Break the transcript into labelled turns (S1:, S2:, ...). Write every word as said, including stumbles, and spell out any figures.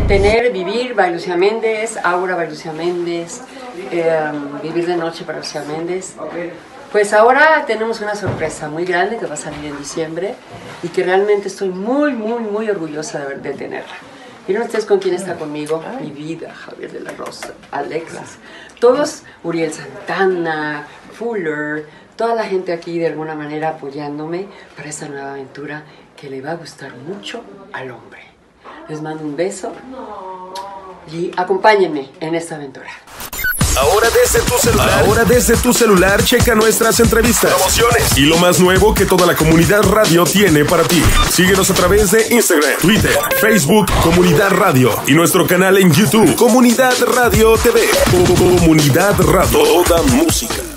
S1: tener, vivir by Lucía Méndez, Aura by Lucía Méndez, eh, Vivir de Noche by Lucía Méndez. Pues ahora tenemos una sorpresa muy grande que va a salir en diciembre y que realmente estoy muy, muy, muy orgullosa de, de tenerla. Miren ustedes con quién está conmigo, mi vida, Javier de la Rosa, Alexis, todos, Uriel Santana, Fuller, toda la gente aquí de alguna manera apoyándome para esta nueva aventura que le va a gustar mucho al hombre. Les mando un beso y acompáñenme en esta aventura.
S2: Ahora desde tu celular. Ahora desde tu celular checa nuestras entrevistas, promociones y lo más nuevo que toda la comunidad radio tiene para ti. Síguenos a través de Instagram, Twitter, Facebook, Comunidad Radio y nuestro canal en YouTube, Comunidad Radio T V. Comunidad Radio, toda música.